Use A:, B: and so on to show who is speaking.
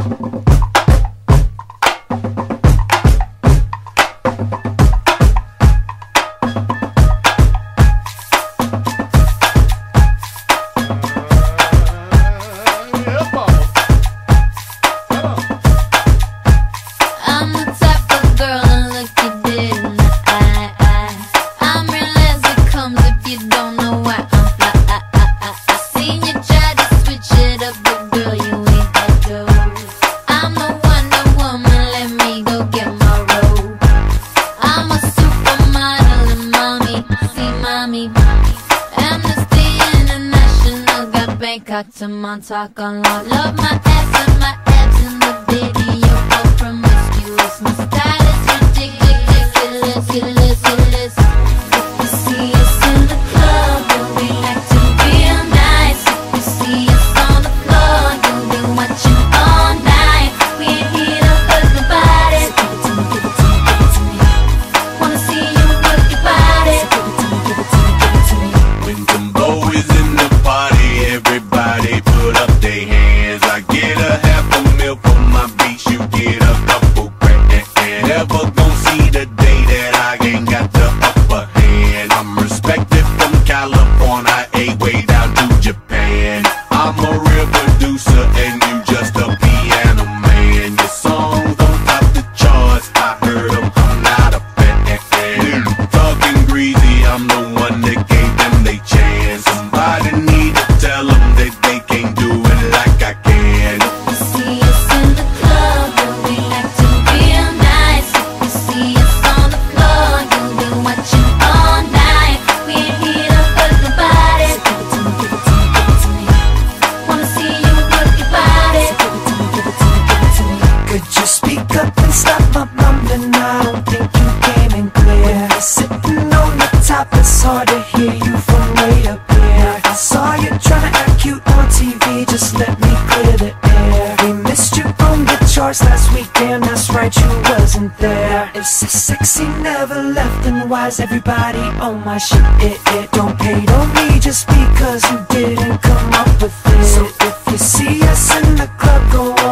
A: Bangkok to Montauk on law. Love my ass and my abs in the video. So promiscuous, my style is ridiculous, ridiculous. If you see us in the club, you'll be acting real nice. If you see us on the floor, you'll be watching all night. We ain't here to hurt nobody. So give it to me, give it to me, give it to me. Wanna see you work your body. So give it to me, give it to me, give it to me.
B: When Dumbo is in the party, everybody put up their hands. I get a half a meal for my beats, you get a couple grand. Never gon' see the day that I ain't got the upper hand. I'm respected from California, way down to Japan. I'm a real producer and you just a piano man. Your songs don't top the charts, I heard them, I'm not a fan. Talking greasy, I'm the one that gave them they chance. Somebody need to tell them that they can't do it like I can.
A: You see us in the club, you'll be acting real nice. If you see us on the floor, you'll be watching all night. We ain't here to hurt nobody. So give it to me, give it to me, give it to me. Wanna see you work your body. So give it to me, give it to me, give it to me.
C: Could you speak up and stop my mumbling? I don't think you came in clear. When you're sitting on the top, it's hard to hear you from way up here. I saw you trying to act cute on TV, just let me clear the air. We missed you on the charts last weekend, that's right, you wasn't there. If so sexy never left, then why is everybody on my shit? Don't hate on me just because you didn't come up with it. So if you see us in the club, go on